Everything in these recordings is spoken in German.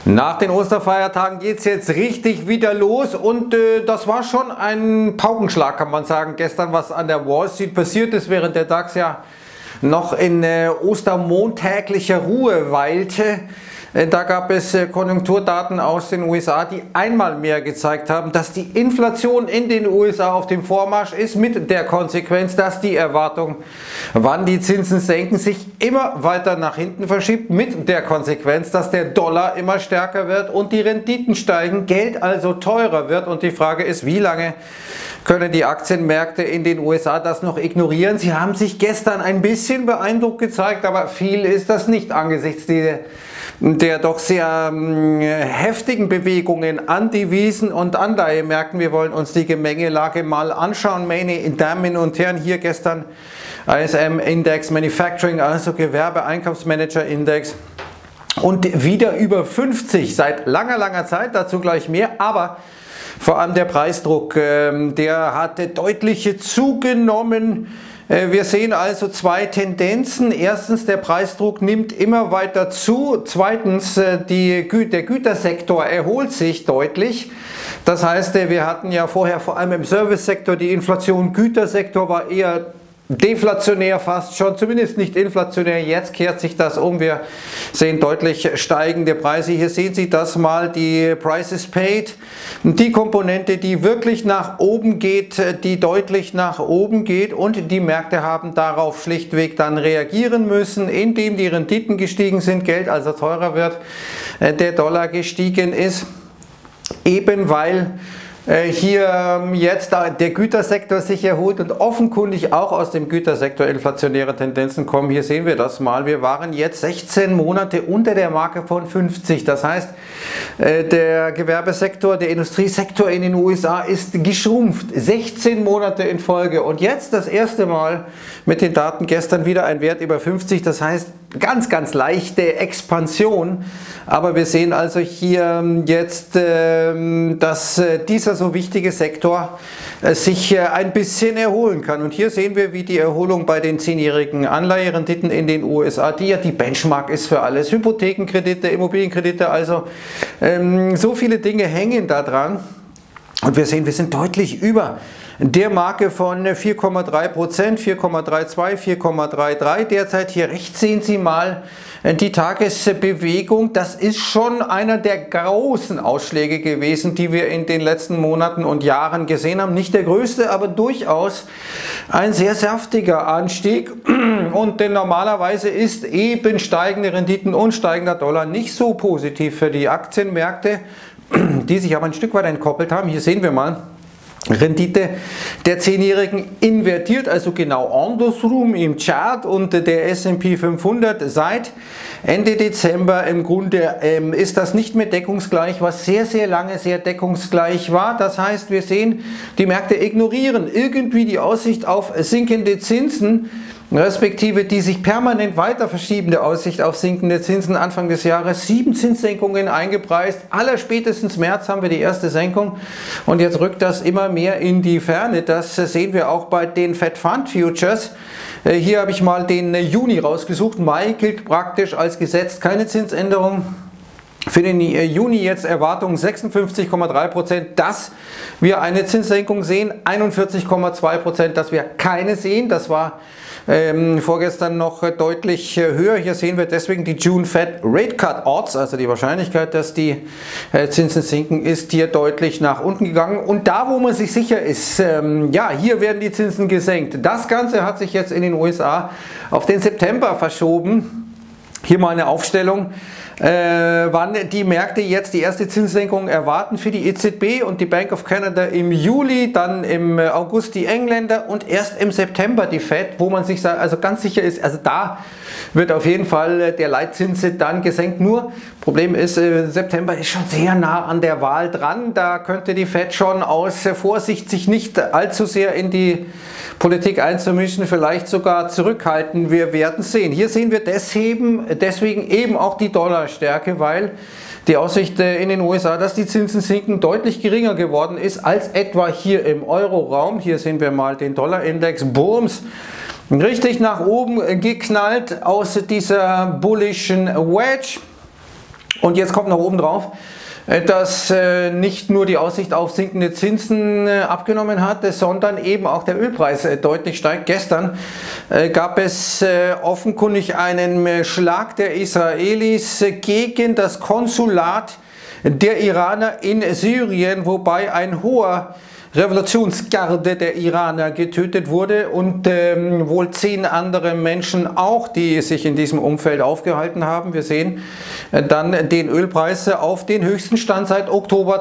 Nach den Osterfeiertagen geht es jetzt richtig wieder los und das war schon ein Paukenschlag, kann man sagen, gestern, was an der Wall Street passiert ist, während der DAX ja noch in ostermontäglicher Ruhe weilte. Da gab es Konjunkturdaten aus den USA, die einmal mehr gezeigt haben, dass die Inflation in den USA auf dem Vormarsch ist, mit der Konsequenz, dass die Erwartung, wann die Zinsen senken, sich immer weiter nach hinten verschiebt, mit der Konsequenz, dass der Dollar immer stärker wird und die Renditen steigen, Geld also teurer wird. Und die Frage ist, wie lange können die Aktienmärkte in den USA das noch ignorieren? Sie haben sich gestern ein bisschen beeindruckt gezeigt, aber viel ist das nicht angesichts der doch sehr heftigen Bewegungen an Devisen und Anleihemärkten. Wir wollen uns die Gemengelage mal anschauen. Meine Damen und Herren, hier gestern ISM-Index Manufacturing, also Gewerbe-Einkaufsmanager-Index. Und wieder über 50 seit langer Zeit, dazu gleich mehr, aber vor allem der Preisdruck, der hatte deutlich zugenommen. Wir sehen also zwei Tendenzen. Erstens, der Preisdruck nimmt immer weiter zu. Zweitens, der Gütersektor erholt sich deutlich. Das heißt, wir hatten ja vorher vor allem im Servicesektor die Inflation. Gütersektor war eher deflationär fast schon, zumindest nicht inflationär. Jetzt kehrt sich das um. Wir sehen deutlich steigende Preise. Hier sehen Sie das mal, die Prices Paid. Die Komponente, die wirklich nach oben geht, die deutlich nach oben geht, und die Märkte haben darauf schlichtweg dann reagieren müssen, indem die Renditen gestiegen sind, Geld also teurer wird, der Dollar gestiegen ist, eben weil hier jetzt der Gütersektor sich erholt und offenkundig auch aus dem Gütersektor inflationäre Tendenzen kommen. Hier sehen wir das mal. Wir waren jetzt 16 Monate unter der Marke von 50. Das heißt, der Gewerbesektor, der Industriesektor in den USA ist geschrumpft. 16 Monate in Folge. Und jetzt das erste Mal mit den Daten gestern wieder ein Wert über 50. Das heißt, ganz leichte Expansion. Aber wir sehen also hier jetzt, dass dieser so wichtige Sektor sich ein bisschen erholen kann. Und hier sehen wir, wie die Erholung bei den 10-jährigen Anleiherenditen in den USA, die ja die Benchmark ist für alles, Hypothekenkredite, Immobilienkredite, also so viele Dinge hängen da dran. Und wir sehen, wir sind deutlich über der Marke von 4,3%, 4,32, 4,33 derzeit. Hier rechts sehen Sie mal die Tagesbewegung. Das ist schon einer der großen Ausschläge gewesen, die wir in den letzten Monaten und Jahren gesehen haben. Nicht der größte, aber durchaus ein sehr saftiger Anstieg. Und denn normalerweise ist eben steigende Renditen und steigender Dollar nicht so positiv für die Aktienmärkte, die sich aber ein Stück weit entkoppelt haben. Hier sehen wir mal, Rendite der 10-Jährigen invertiert, also genau andersrum im Chart, und der S&P 500 seit Ende Dezember im Grunde ist das nicht mehr deckungsgleich, was sehr lange sehr deckungsgleich war. Das heißt, wir sehen, die Märkte ignorieren irgendwie die Aussicht auf sinkende Zinsen, respektive die sich permanent weiter verschiebende Aussicht auf sinkende Zinsen. Anfang des Jahres 7 Zinssenkungen eingepreist, allerspätestens März haben wir die erste Senkung und jetzt rückt das immer mehr in die Ferne. Das sehen wir auch bei den Fed Fund Futures. Hier habe ich mal den Juni rausgesucht. Mai gilt praktisch als gesetzt, keine Zinsänderung. Für den Juni jetzt Erwartungen 56,3%, dass wir eine Zinssenkung sehen, 41,2%, dass wir keine sehen. Das war vorgestern noch deutlich höher. Hier sehen wir deswegen die June Fed Rate Cut Odds, also die Wahrscheinlichkeit, dass die Zinsen sinken, ist hier deutlich nach unten gegangen. Und da, wo man sich sicher ist, ja, hier werden die Zinsen gesenkt. Das Ganze hat sich jetzt in den USA auf den September verschoben. Hier mal eine Aufstellung, wann die Märkte jetzt die erste Zinssenkung erwarten für die EZB und die Bank of Canada im Juli, dann im August die Engländer und erst im September die Fed, wo man sich also ganz sicher ist, also da wird auf jeden Fall der Leitzins dann gesenkt. Nur Problem ist, September ist schon sehr nah an der Wahl dran, da könnte die Fed schon aus Vorsicht sich nicht allzu sehr in die Politik einzumischen, vielleicht sogar zurückhalten. Wir werden sehen. Hier sehen wir deswegen eben auch die Dollarstärke, weil die Aussicht in den USA, dass die Zinsen sinken, deutlich geringer geworden ist als etwa hier im Euroraum. Hier sehen wir mal den Dollarindex, Bums, richtig nach oben geknallt aus dieser bullischen Wedge. Und jetzt kommt noch oben drauf, dass nicht nur die Aussicht auf sinkende Zinsen abgenommen hat, sondern eben auch der Ölpreis deutlich steigt. Gestern gab es offenkundig einen Schlag der Israelis gegen das Konsulat der Iraner in Syrien, wobei ein hoher Revolutionsgarde der Iraner getötet wurde und wohl 10 andere Menschen auch, die sich in diesem Umfeld aufgehalten haben. Wir sehen dann den Ölpreis auf den höchsten Stand seit Oktober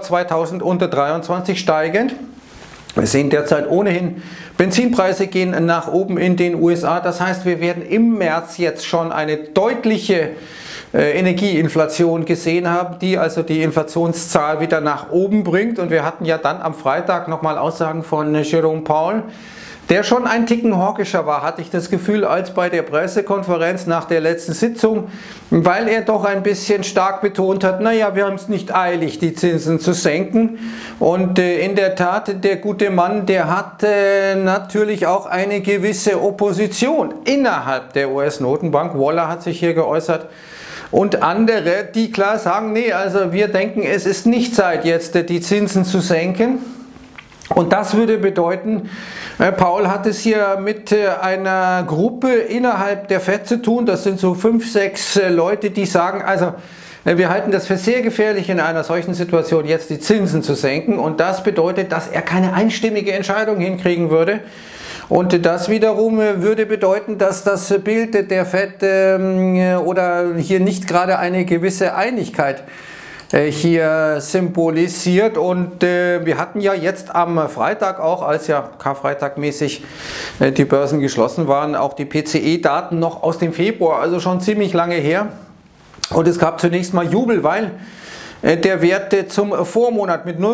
2023 steigend. Wir sehen derzeit ohnehin, Benzinpreise gehen nach oben in den USA. Das heißt, wir werden im März jetzt schon eine deutliche Energieinflation gesehen haben, die also die Inflationszahl wieder nach oben bringt. Und wir hatten ja dann am Freitag nochmal Aussagen von Jerome Powell, der schon ein Ticken hawkischer war, hatte ich das Gefühl, als bei der Pressekonferenz nach der letzten Sitzung, weil er doch ein bisschen stark betont hat, naja, wir haben es nicht eilig, die Zinsen zu senken. Und in der Tat, der gute Mann, der hat natürlich auch eine gewisse Opposition innerhalb der US-Notenbank. Waller hat sich hier geäußert. Und andere, die klar sagen, nee, also wir denken, es ist nicht Zeit jetzt die Zinsen zu senken. Und das würde bedeuten, Paul hat es hier mit einer Gruppe innerhalb der FED zu tun, das sind so 5, 6 Leute, die sagen, also wir halten das für sehr gefährlich in einer solchen Situation jetzt die Zinsen zu senken. Und das bedeutet, dass er keine einstimmige Entscheidung hinkriegen würde. Und das wiederum würde bedeuten, dass das Bild der FED oder hier nicht gerade eine gewisse Einigkeit hier symbolisiert. Und wir hatten ja jetzt am Freitag auch, als ja Karfreitag-mäßig die Börsen geschlossen waren, auch die PCE-Daten noch aus dem Februar, also schon ziemlich lange her. Und es gab zunächst mal Jubel, weil der Wert zum Vormonat mit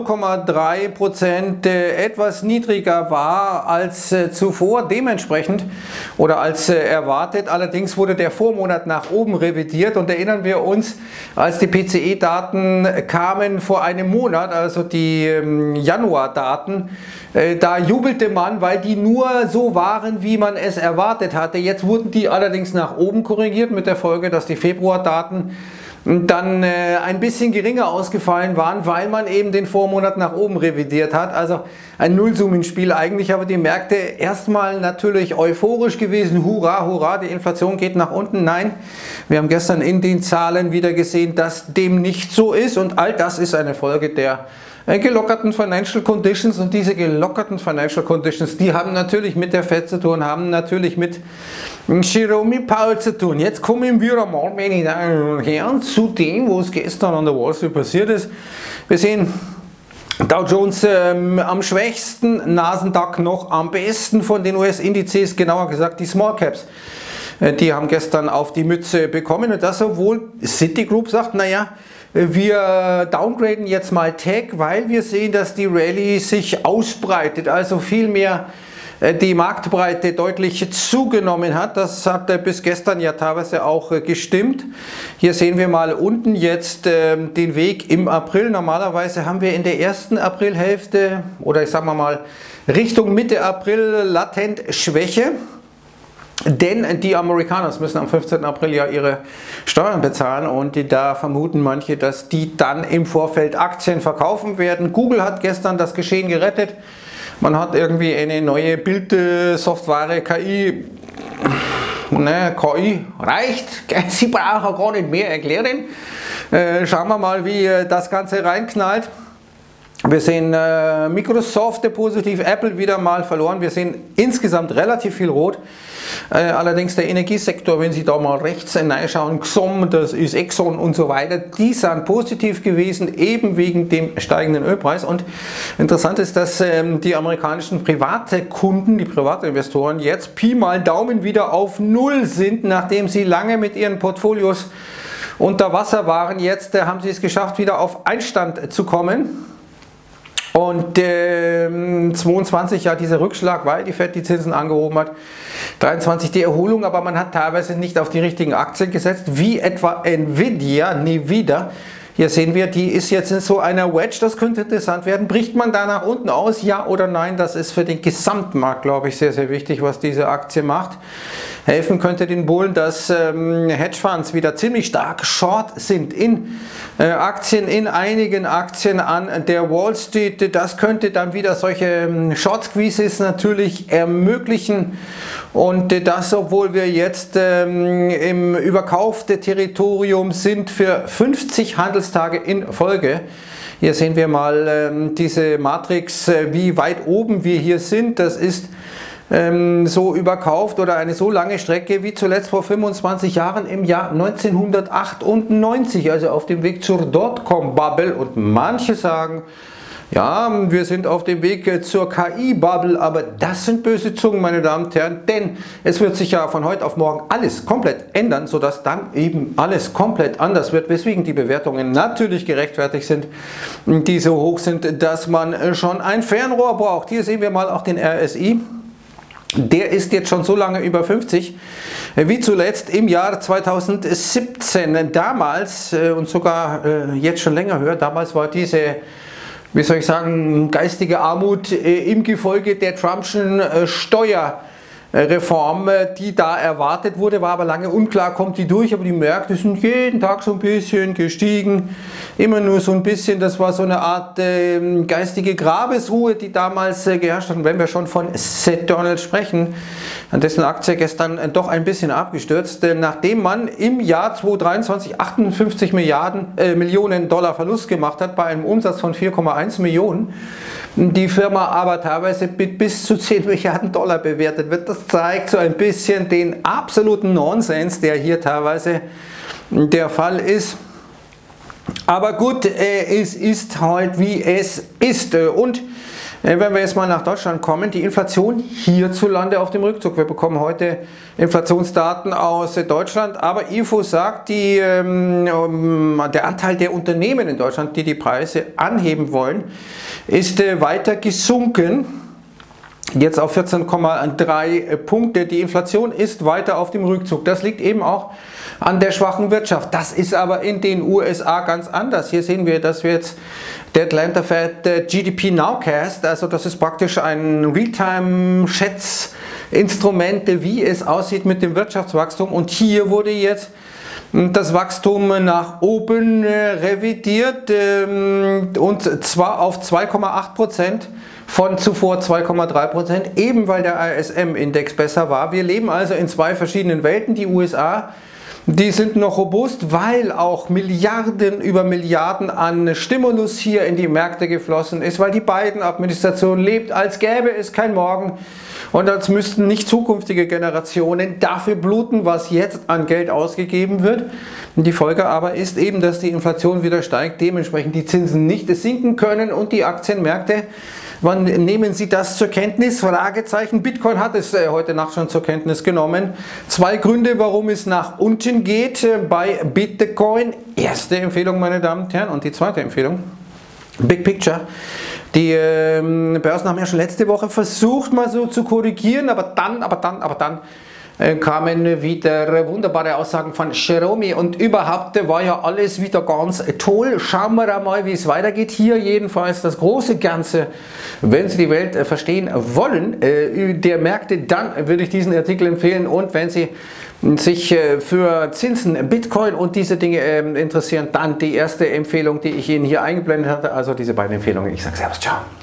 0,3% etwas niedriger war als zuvor, dementsprechend oder als erwartet. Allerdings wurde der Vormonat nach oben revidiert und erinnern wir uns, als die PCE-Daten kamen vor einem Monat, also die Januar-Daten, da jubelte man, weil die nur so waren, wie man es erwartet hatte. Jetzt wurden die allerdings nach oben korrigiert mit der Folge, dass die Februar-Daten dann ein bisschen geringer ausgefallen waren, weil man eben den Vormonat nach oben revidiert hat. Also ein Nullsummenspiel eigentlich, aber die Märkte erstmal natürlich euphorisch gewesen. Hurra, hurra, die Inflation geht nach unten. Nein, wir haben gestern in den Zahlen wieder gesehen, dass dem nicht so ist und all das ist eine Folge der gelockerten Financial Conditions und diese gelockerten Financial Conditions, die haben natürlich mit der FED zu tun, haben natürlich mit Jerome Powell zu tun. Jetzt kommen wir einmal, meine Damen und Herren, zu dem, was gestern an der Wall Street passiert ist. Wir sehen Dow Jones am schwächsten, Nasdaq noch am besten von den US-Indizes, genauer gesagt die Small Caps. Die haben gestern auf die Mütze bekommen und das, obwohl Citigroup sagt, naja, wir downgraden jetzt mal Tech, weil wir sehen, dass die Rallye sich ausbreitet, also vielmehr die Marktbreite deutlich zugenommen hat. Das hat bis gestern ja teilweise auch gestimmt. Hier sehen wir mal unten jetzt den Weg im April. Normalerweise haben wir in der ersten Aprilhälfte oder ich sage mal Richtung Mitte April latent Schwäche. Denn die Amerikaner müssen am 15. April ja ihre Steuern bezahlen und da vermuten manche, dass die dann im Vorfeld Aktien verkaufen werden. Google hat gestern das Geschehen gerettet. Man hat irgendwie eine neue Bildsoftware, KI. KI reicht, Sie brauchen gar nicht mehr erklären. Schauen wir mal, wie das Ganze reinknallt. Wir sehen Microsoft positiv, Apple wieder mal verloren. Wir sehen insgesamt relativ viel Rot. Allerdings der Energiesektor, wenn Sie da mal rechts hineinschauen, XOM, das ist Exxon und so weiter, die sind positiv gewesen, eben wegen dem steigenden Ölpreis. Und interessant ist, dass die amerikanischen private Kunden, die Privatinvestoren jetzt Pi mal Daumen wieder auf Null sind, nachdem sie lange mit ihren Portfolios unter Wasser waren. Jetzt haben sie es geschafft, wieder auf Einstand zu kommen. Und 22 ja dieser Rückschlag, weil die FED die Zinsen angehoben hat, 23 die Erholung, aber man hat teilweise nicht auf die richtigen Aktien gesetzt, wie etwa Nvidia, nie wieder. Hier sehen wir, die ist jetzt in so einer Wedge, das könnte interessant werden. Bricht man da nach unten aus, ja oder nein? Das ist für den Gesamtmarkt, glaube ich, sehr, sehr wichtig, was diese Aktie macht. Helfen könnte den Bullen, dass Hedgefonds wieder ziemlich stark short sind in Aktien, in einigen Aktien an der Wall Street. Das könnte dann wieder solche Short Squeezes natürlich ermöglichen. Und das, obwohl wir jetzt im überkauften Territorium sind für 50 Handelstage in Folge. Hier sehen wir mal diese Matrix, wie weit oben wir hier sind. Das ist so überkauft oder eine so lange Strecke wie zuletzt vor 25 Jahren im Jahr 1998, also auf dem Weg zur Dotcom-Bubble. Und manche sagen, ja, wir sind auf dem Weg zur KI-Bubble, aber das sind böse Zungen, meine Damen und Herren, denn es wird sich ja von heute auf morgen alles komplett ändern, sodass dann eben alles komplett anders wird, weswegen die Bewertungen natürlich gerechtfertigt sind, die so hoch sind, dass man schon ein Fernrohr braucht. Hier sehen wir mal auch den RSI. Der ist jetzt schon so lange über 50 wie zuletzt im Jahr 2017. Damals und sogar jetzt schon länger höher, damals war diese, wie soll ich sagen, geistige Armut im Gefolge der Trumpschen Steuerreform, die da erwartet wurde, war aber lange unklar, kommt die durch, aber die Märkte sind jeden Tag so ein bisschen gestiegen, immer nur so ein bisschen, das war so eine Art geistige Grabesruhe, die damals geherrscht hat. Und wenn wir schon von Seth Donald sprechen, an dessen Aktie gestern doch ein bisschen abgestürzt, nachdem man im Jahr 2023 58 Millionen Dollar Verlust gemacht hat bei einem Umsatz von 4,1 Millionen, die Firma aber teilweise mit bis zu 10 Milliarden Dollar bewertet wird. Das zeigt so ein bisschen den absoluten Nonsens, der hier teilweise der Fall ist. Aber gut, es ist halt wie es ist. Und wenn wir jetzt mal nach Deutschland kommen, die Inflation hierzulande auf dem Rückzug. Wir bekommen heute Inflationsdaten aus Deutschland, aber IFO sagt, der Anteil der Unternehmen in Deutschland, die die Preise anheben wollen, ist weiter gesunken. Jetzt auf 14,3 Punkte. Die Inflation ist weiter auf dem Rückzug. Das liegt eben auch an der schwachen Wirtschaft. Das ist aber in den USA ganz anders. Hier sehen wir, dass wir jetzt der Atlanta Fed GDP Nowcast, also das ist praktisch ein Realtime-Schätzinstrument, wie es aussieht mit dem Wirtschaftswachstum. Und hier wurde jetzt das Wachstum nach oben revidiert und zwar auf 2,8% von zuvor 2,3%, eben weil der ISM-Index besser war. Wir leben also in zwei verschiedenen Welten. Die USA, die sind noch robust, weil auch Milliarden über Milliarden an Stimulus hier in die Märkte geflossen ist, weil die Biden-Administration lebt, als gäbe es kein Morgen und als müssten nicht zukünftige Generationen dafür bluten, was jetzt an Geld ausgegeben wird. Die Folge aber ist eben, dass die Inflation wieder steigt, dementsprechend die Zinsen nicht sinken können und die Aktienmärkte, wann nehmen Sie das zur Kenntnis? Fragezeichen. Bitcoin hat es heute Nacht schon zur Kenntnis genommen. Zwei Gründe, warum es nach unten geht bei Bitcoin. Erste Empfehlung, meine Damen und Herren, und die zweite Empfehlung, Big Picture. Die Börsen haben ja schon letzte Woche versucht, mal so zu korrigieren, aber dann kamen wieder wunderbare Aussagen von Jerome und überhaupt war ja alles wieder ganz toll. Schauen wir mal, wie es weitergeht. Hier jedenfalls das große Ganze, wenn Sie die Welt verstehen wollen, der Märkte, dann würde ich diesen Artikel empfehlen. Und wenn Sie sich für Zinsen, Bitcoin und diese Dinge interessieren, dann die erste Empfehlung, die ich Ihnen hier eingeblendet hatte. Also diese beiden Empfehlungen. Ich sage Servus, ciao.